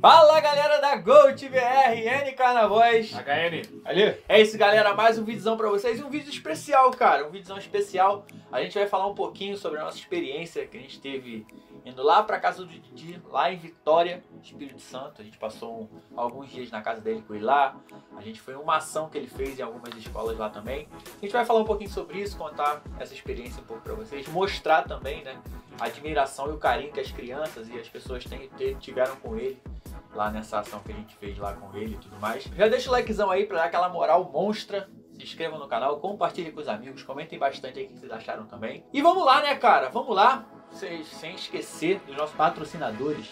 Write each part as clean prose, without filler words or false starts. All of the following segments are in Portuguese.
Fala galera da GoTBR, NK na voz. HN. Ali. É isso galera, mais um vídeozão pra vocês, um vídeo especial, cara, um vídeozão especial. A gente vai falar um pouquinho sobre a nossa experiência que a gente teve indo lá pra casa do Didi, lá em Vitória, Espírito Santo. A gente passou alguns dias na casa dele com ele lá. A gente foi em uma ação que ele fez em algumas escolas lá também. A gente vai falar um pouquinho sobre isso, contar essa experiência um pouco pra vocês, mostrar também, né, a admiração e o carinho que as crianças e as pessoas tiveram com ele lá nessa ação que a gente fez lá com ele e tudo mais. Já deixa o likezão aí pra dar aquela moral monstra. Se inscrevam no canal, compartilhem com os amigos, comentem bastante aí o que vocês acharam também. E vamos lá, né, cara? Vamos lá, sem esquecer dos nossos patrocinadores.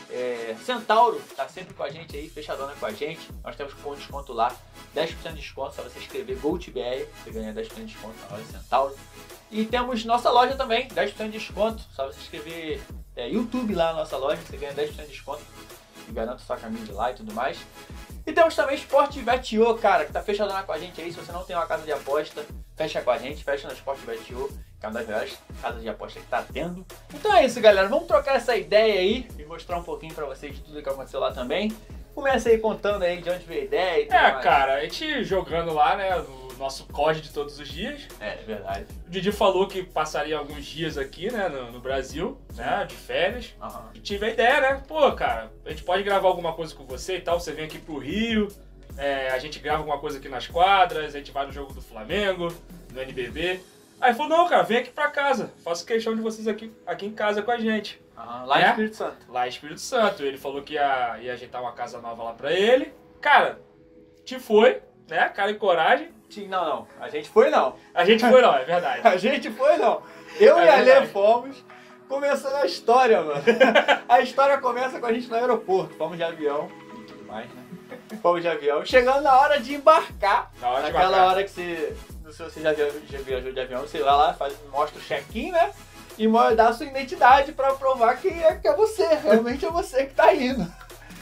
Centauro tá sempre com a gente aí, fechadona com a gente. Nós temos cupom de desconto lá, 10% de desconto, só você escrever GoTBR, você ganha 10% de desconto na loja Centauro. E temos nossa loja também, 10% de desconto, só você escrever YouTube lá na nossa loja, você ganha 10% de desconto. E garanta sua camisa lá e tudo mais. E temos também Sportbet.io, cara, que tá fechadona com a gente aí. Se você não tem uma casa de aposta, fecha com a gente, fecha na Sportbet.io, que é uma das melhores casas de aposta que tá tendo. Então é isso, galera, vamos trocar essa ideia aí e mostrar um pouquinho pra vocês de tudo que aconteceu lá também. Começa aí contando aí de onde veio a ideia e tudo mais. Cara, a gente jogando lá, né, no nosso COD de todos os dias. É verdade. O Didi falou que passaria alguns dias aqui, né, no Brasil, né, de férias. Uhum. E tive a ideia, né, pô, cara, a gente pode gravar alguma coisa com você e tal, você vem aqui pro Rio, a gente grava alguma coisa aqui nas quadras, a gente vai no jogo do Flamengo, no NBB. Aí falou, não, cara, vem aqui pra casa, faço questão de vocês aqui em casa com a gente. Uhum. Lá em Espírito Santo. Lá em Espírito Santo. Ele falou que ia ajeitar uma casa nova lá pra ele. Cara, te foi, né, cara e coragem. Não, a gente foi não. A gente foi não, é verdade. A gente foi não. Eu e a Lê fomos. Começando a história, mano. A história começa com a gente no aeroporto. Fomos de avião e tudo mais, né? Fomos de avião. Chegando na hora de embarcar. Naquela hora que você... Não sei se você já viajou de avião. Você vai lá, mostra o check-in, né? E dá a sua identidade pra provar que é você. Realmente é você que tá indo.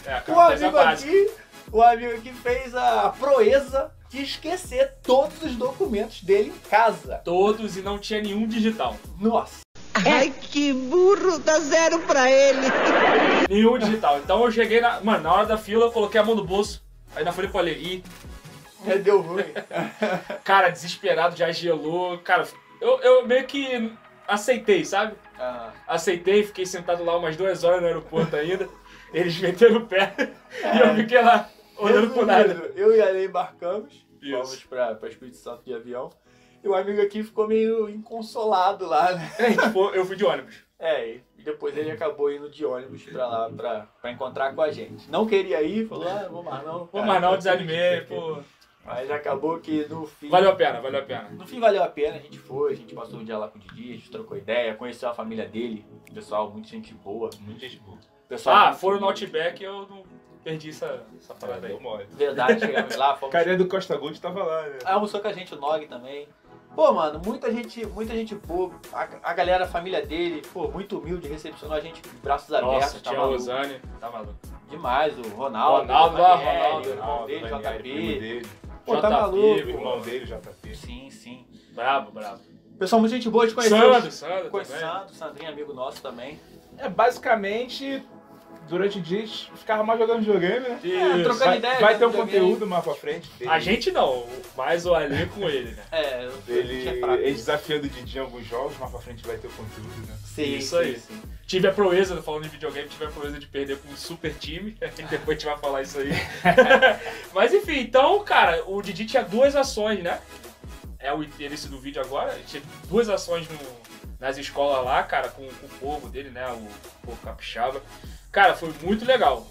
O amigo aqui fez a proeza de esquecer todos os documentos dele em casa. Todos, e não tinha nenhum digital. Nossa. Ai, que burro, dá 0 pra ele. Nenhum digital. Então eu cheguei na hora da fila, eu coloquei a mão no bolso. Aí na frente eu falei, Deu ruim. Cara, desesperado, já gelou. Cara, eu meio que aceitei, sabe? Uhum. Aceitei, fiquei sentado lá umas 2 horas no aeroporto ainda. Eles meteram o pé e eu fiquei lá olhando pro nada. Eu e a Lê embarcamos, Isso. fomos pra Espírito Santo de avião. E o amigo aqui ficou meio inconsolado lá, né? Eu fui de ônibus. E depois ele acabou indo de ônibus pra lá pra encontrar com a gente. Não queria ir, falou, vou mais não. Vou mais não, desanimei, pô. Mas acabou que no fim... Valeu a pena. No fim valeu a pena, a gente foi, a gente passou um dia lá com o Didi, a gente trocou ideia, conheceu a família dele, pessoal, muita gente boa. Muita gente boa. Pessoal, foram no Outback e eu não perdi essa parada aí. Verdade, chegamos lá, fomos... Carinha do Costa Gold tava lá, né? Almoçou com a gente o Nog também. Pô, mano, muita gente boa. A galera, a família dele, pô, muito humilde, recepcionou a gente de braços abertos. Nossa, tinha a Rosane, tá maluco. Demais, o Ronaldo, o irmão dele, JP. Pô, tá maluco. O irmão dele, JP. Sim. Brabo. Pessoal, muita gente boa, de conhecer. Sandro também. Sandrinho, amigo nosso também. Basicamente, durante o dia, ficava mais jogando videogame, né? Trocando ideia. Vai ter um conteúdo mais pra frente. A gente não, mas o Ali com ele, né? Ele desafiando o Didi em alguns jogos, mais pra frente vai ter o conteúdo, né? Sim, isso aí. Sim. Tive a proeza, falando em videogame, tive a proeza de perder com um super time. Depois a gente vai falar isso aí. Mas enfim, então, cara, o Didi tinha 2 ações, né? É o início do vídeo agora. Ele tinha 2 ações nas escolas lá, cara, com o povo dele, né? O povo capixaba. Cara, foi muito legal.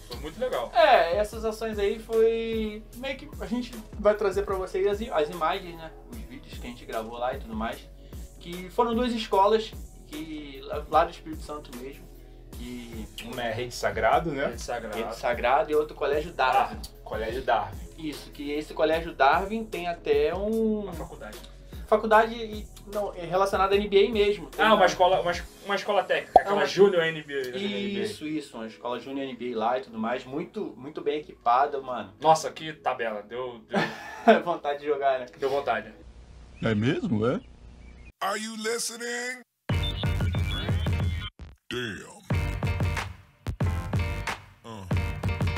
Essas ações aí foi meio que a gente vai trazer pra vocês as imagens, né? Os vídeos que a gente gravou lá e tudo mais. Que foram 2 escolas que lá do Espírito Santo mesmo. Que uma é Rede Sagrado, né? Rede Sagrado e outro Colégio Darwin. Colégio Darwin. Isso, que esse Colégio Darwin tem até uma faculdade. Faculdade relacionada à NBA mesmo. Uma escola técnica, aquela Júnior NBA. Isso, uma escola Júnior NBA lá e tudo mais, muito bem equipada, mano. Nossa, que tabela, deu vontade de jogar, né? Deu vontade. É mesmo, é? Are you listening? Damn.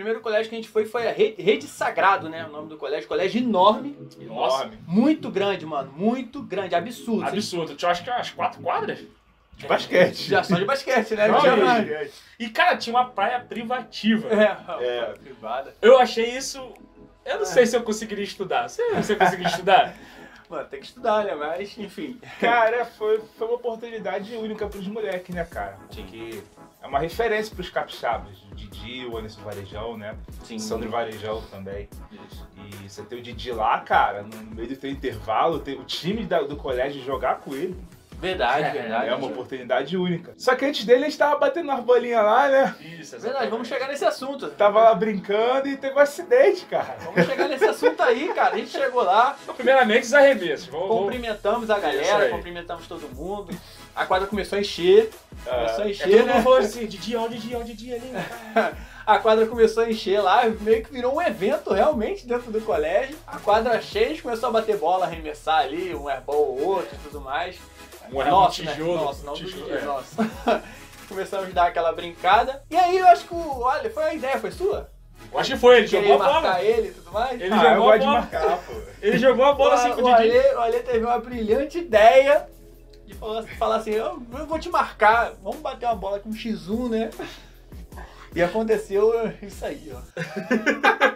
primeiro colégio que a gente foi a Rede Sagrado, né? O nome do colégio enorme. Nossa, Muito grande, mano. Muito grande, absurdo. absurdo. Eu acho que umas 4 quadras. De basquete. Já só de basquete, né? Não, tinha gente. mais. E, cara, tinha uma praia privativa. É, privada. Eu achei isso... Eu não sei se eu conseguiria estudar. Você conseguiria estudar? Mano, tem que estudar, né? Mas, enfim. Cara, foi uma oportunidade única pros moleques, né, cara? Que é uma referência pros capixabas. O Didi, o Anderson Varejão, né? Sim. O Sandro Varejão também. E você ter o Didi lá, cara, no meio do teu intervalo, ter o time do colégio jogar com ele. Verdade, verdade. É uma oportunidade única. Só que antes dele a gente tava batendo umas bolinhas lá, né? Isso, Verdade, vamos chegar nesse assunto. Tava lá brincando e teve um acidente, cara. Vamos chegar nesse assunto aí, cara. A gente chegou lá, Então, primeiramente, os arremessos. Vamos... cumprimentamos a Isso galera, aí. cumprimentamos todo mundo. A quadra começou a encher. Começou a É, encher, todo né? mundo falou assim, Didi, ó o Didi ali. A quadra começou a encher lá, meio que virou um evento realmente dentro do colégio. A quadra cheia, a gente começou a bater bola, arremessar ali, um airball ou outro e tudo mais. Um é Nossa, um né? tijolo. Nossa, não tijolo, do dia, é. nossa. Começamos a dar aquela brincada. E aí eu acho que olha, foi a ideia, foi sua? Eu acho que foi, ele Querer jogou a marcar bola. ele e tudo mais? Ele Eu jogou a gosto de bola. marcar, pô. Ele jogou a bola assim com o o Didi. Ale teve uma brilhante ideia de falar assim, eu vou te marcar, vamos bater uma bola com um X1, né? E aconteceu isso aí, ó.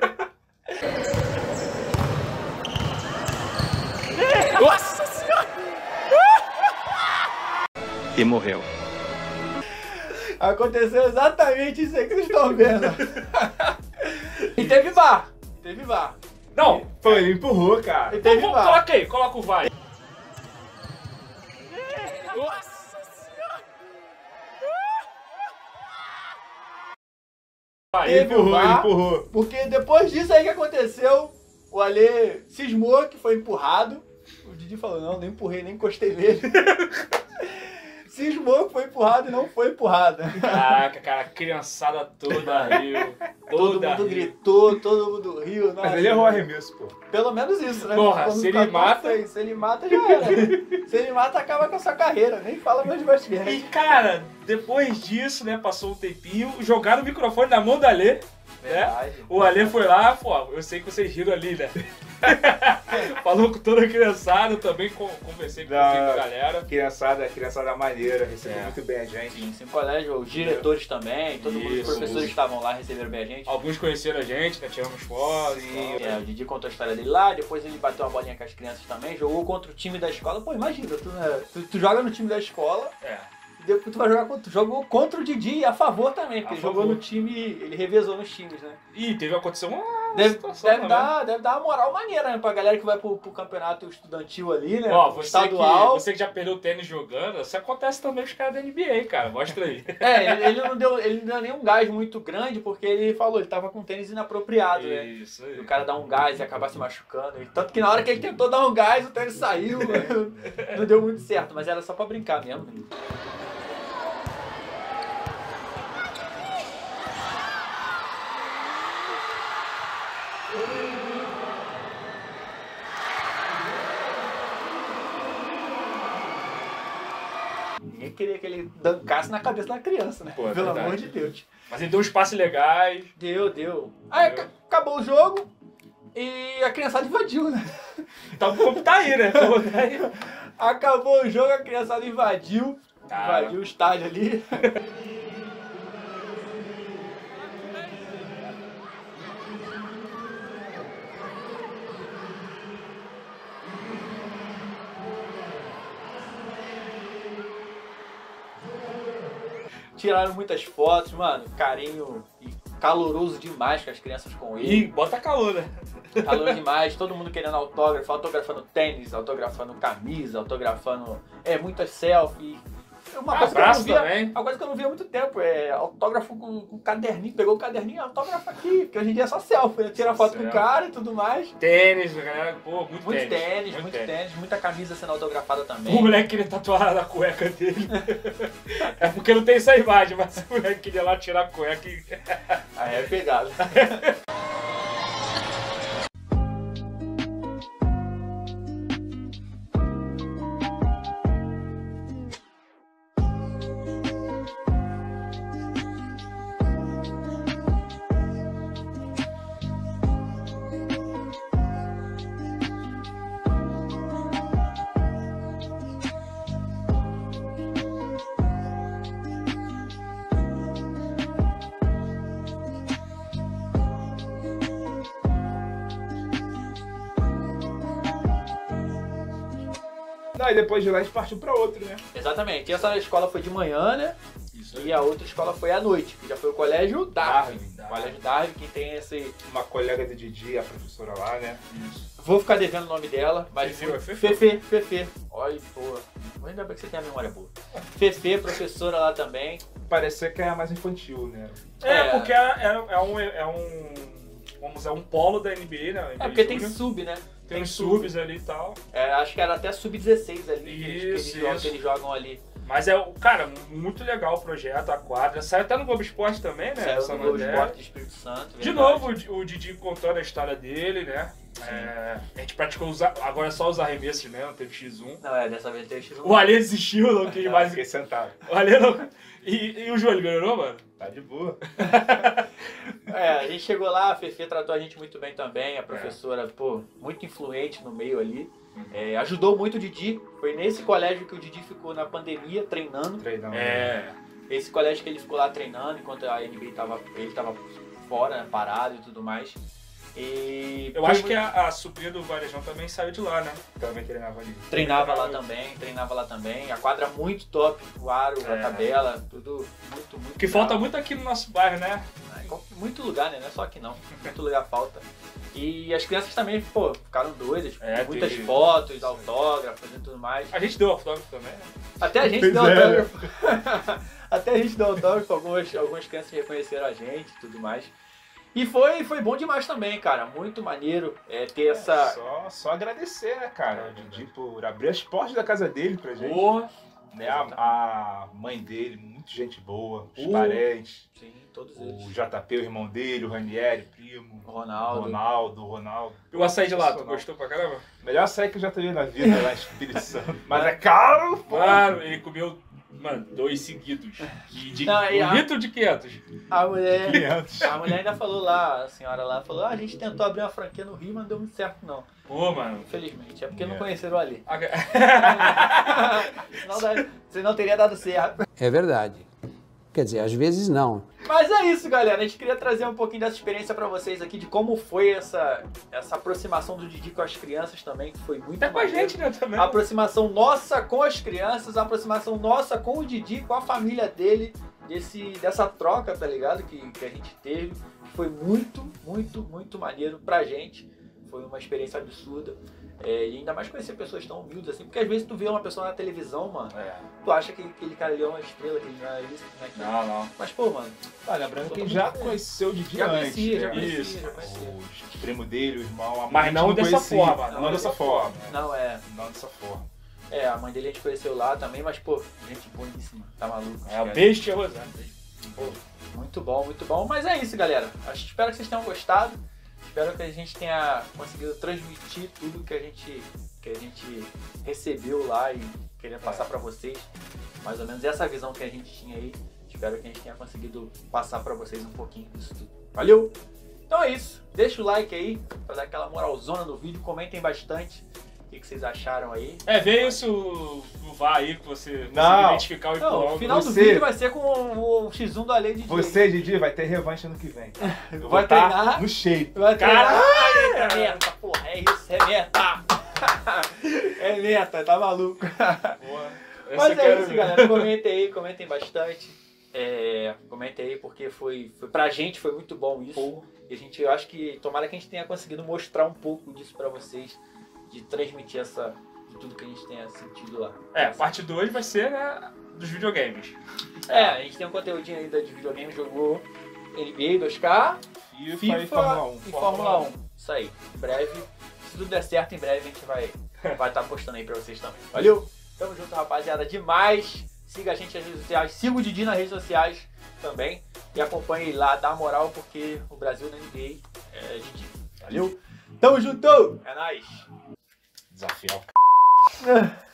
Nossa senhora! E morreu. Aconteceu exatamente isso aí que vocês estão vendo. E teve VAR. Teve VAR. Não, Pô, ele empurrou, cara. E teve vamos, VAR. coloca aí, coloca o vai. Teve Ele empurrou, o VAR. ele empurrou. Porque depois disso aí que aconteceu, o Ale cismou que foi empurrado. O Didi falou, não, nem empurrei, nem encostei nele. Cismou que foi empurrado e não foi empurrado. Caraca, cara, a criançada toda riu. Todo Toda mundo riu. gritou, todo mundo riu. Mas ele errou o arremesso, pô. Pelo menos isso, né? Porra, Quando se ele fica tão mata- feio, se ele mata, já era. Se ele mata, acaba com a sua carreira. Nem fala mais de E, basquete. cara, depois disso, né, passou um tempinho, jogaram o microfone na mão da Alê. Verdade. O Ale foi lá, pô, eu sei que vocês riram ali, né? Falou com toda a criançada, eu também conversei com um pouquinho com a galera. Criançada maneira, recebeu É. muito bem a gente. Sim, sim, colégio, os diretores também, todo mundo, os Isso, professores isso. estavam lá, receberam bem a gente. Alguns conheceram a gente, né? Tiramos fotos. Sim. e tal. O Didi contou a história dele lá, depois ele bateu uma bolinha com as crianças também, jogou contra o time da escola. Pô, imagina, tu joga no time da escola, É. e depois tu vai jogar contra, jogou contra o Didi e a favor também, porque A ele jogou favor. no time, ele revezou nos times, né? E teve aconteceu uma Deve, situação deve, também. deve dar uma moral maneira, né, pra galera que vai pro campeonato estudantil ali, né? Ó, pro você que já perdeu o tênis jogando, isso acontece também com os caras da NBA, cara. Mostra aí. É, ele não deu nenhum gás muito grande, porque ele falou, ele tava com um tênis inapropriado, né? Isso E aí. o cara dá um gás e acabar se machucando. E tanto que na hora que ele tentou dar um gás, o tênis saiu. Não deu muito certo, mas era só pra brincar mesmo. Ninguém queria que ele dancasse na cabeça da criança, né? Pô, é Pelo verdade. amor de Deus. Mas ele deu uns passes legais. Deu. Aí acabou o jogo e a criançada invadiu, né? Então como tá aí, né? Então, tá aí. Acabou o jogo, a criançada invadiu. Cara. Invadiu o estádio ali. Tiraram muitas fotos, mano. Carinho e caloroso demais com as crianças com ele. Ih, bota calor, né? Calor demais, todo mundo querendo autógrafo, autografando tênis, autografando camisa, autografando muitas selfies. Uma coisa, que eu Abraço não via, também. uma coisa que eu não via há muito tempo é autógrafo com caderninho. Pegou o caderninho, autógrafo aqui, porque hoje em dia é só selfie, né? Tira foto com o Selfie. cara e tudo mais. Tênis, galera, pô, muito Muito tênis. tênis, muito tênis, muita camisa sendo autografada O também. moleque queria tatuar na cueca dele. É porque não tem essa imagem, mas o moleque queria lá tirar a cueca e... Aí é pegado. Daí depois de lá a gente partiu pra outro, né? Exatamente. E essa escola foi de manhã, né? Isso E a outra escola foi à noite, que já foi o Colégio Darwin. Darwin. Colégio Darwin, que tem esse... Uma colega do Didi, a professora lá, né? Isso. Vou ficar devendo o nome dela, mas... Fefe, é Fefe? Fefe. Olha, boa. Ainda bem que você tem a memória boa. Fefe, professora lá também. Parecia que era mais infantil, né? Porque é um polo da NBA, né? É porque tem sub, né? Tem subs ali e tal. É, acho que era até sub-16 ali Isso, que eles jogam ali. Mas cara, muito legal o projeto, a quadra. Saiu até no Globo Esporte também, né? Saiu Essa no Globo mulher. Esporte do Espírito Santo. De verdade. novo, o Didi contando a história dele, né? A gente praticou agora é só os arremessos mesmo, não teve X1. Não, dessa vez teve X1. O Alê desistiu, não quis mais. Fiquei sentado. O Alê não. E o Joelho ganhou, mano? Tá de boa. A gente chegou lá, a Fefe tratou a gente muito bem também, a professora, pô, muito influente no meio ali. Ajudou muito o Didi. Foi nesse colégio que o Didi ficou na pandemia treinando. Treinando. Esse colégio que ele ficou lá treinando enquanto a NBA ele tava fora, né, parado e tudo mais. E Eu acho que a sobrinha do Varejão também saiu de lá, né? Também treinava ali. treinava lá também. A quadra muito top, o aro, a tabela, tudo muito, muito. Que falta muito aqui no nosso bairro, né? Muito lugar, né? Não é só aqui não. Muito lugar falta. E as crianças também, pô, ficaram doidas. Muitas teve- fotos, autógrafos e tudo mais. A gente deu autógrafo também, né? Até a gente Pois deu é. autógrafo. Até a gente deu autógrafo, algumas crianças reconheceram a gente e tudo mais. E foi bom demais também, cara. Muito maneiro ter essa... Só agradecer, né, cara? O Didi por abrir as portas da casa dele pra gente. Porra. Né? A mãe dele, muito gente boa. Os Porra. parentes. Sim, todos O eles. JP, o irmão dele, o Ranieri, primo. O Ronaldo. Ronaldo. E o açaí de lá, tu Sensacional. gostou pra caramba? Melhor açaí que eu já tomei na vida lá em Espírito Santo. Mas é caro, pô. Mano, ele comeu, 2 seguidos. De Não, e 1 litro de 500. A mulher... 500. A mulher ainda falou lá, a senhora lá, falou, a gente tentou abrir uma franquia no Rio, mas não deu muito certo não. Pô, mano. Infelizmente, é porque não conheceram ali. Senão não teria dado certo. É verdade. Quer dizer, às vezes não. Mas é isso, galera. A gente queria trazer um pouquinho dessa experiência pra vocês aqui, de como foi essa aproximação do Didi com as crianças também, que foi muito Tá com a maneiro. gente, né, também. A aproximação nossa com as crianças, a aproximação nossa com o Didi, com a família dele, dessa troca, tá ligado? Que a gente teve. Foi muito, muito, muito maneiro pra gente. Foi uma experiência absurda. E ainda mais conhecer pessoas tão humildes assim, porque às vezes tu vê uma pessoa na televisão, mano, tu acha que aquele cara ali é uma estrela, que ele não é isso, não é aquilo. Não. Mas, pô, mano, Ah, lembrando que já conheceu o Didi já antes. conhecia, já né? conhecia, Isso. já conhecia. O primo dele, o irmão, a mãe. Mas a gente não dessa conhecia. forma. Não dessa forma. Não, Não dessa forma. a mãe dele a gente conheceu lá também, mas, pô, gente boníssima, tá maluco. É a bestia Rosana. Muito bom. Mas é isso, galera. Espero que vocês tenham gostado. Espero que a gente tenha conseguido transmitir tudo que a gente recebeu lá e queria passar pra vocês. Mais ou menos essa visão que a gente tinha aí. Espero que a gente tenha conseguido passar pra vocês um pouquinho disso tudo. Valeu? Então é isso. Deixa o like aí pra dar aquela moralzona no vídeo. Comentem bastante o que vocês acharam aí. Vê isso no VAR aí que você Não. conseguir identificar o Não, o Ipolongo. final do você- vídeo vai ser com o X1 da lei de Você, Didi, vai ter revanche ano que vem. Eu Vai vou tá treinar. no shape. Vai Caralho! É meta, porra, é isso, é meta! É meta, tá maluco? Mas é isso, galera. Comentem bastante. Comentem aí, porque pra gente foi muito bom isso. E eu acho que tomara que a gente tenha conseguido mostrar um pouco disso pra vocês, de transmitir de tudo que a gente tenha sentido lá. Parte 2 vai ser, né, dos videogames. A gente tem um conteúdinho ainda de videogame, jogou NBA 2K, FIFA e Fórmula 1. e Fórmula 1. Isso aí. Em breve, se tudo der certo, em breve a gente vai estar postando aí pra vocês também. Valeu? Tamo junto, rapaziada. Demais. Siga a gente nas redes sociais. Siga o Didi nas redes sociais também. E acompanhe lá, dá moral, porque o Brasil na NBA é Didi. Valeu? Tamo junto! É nóis! Desafiar o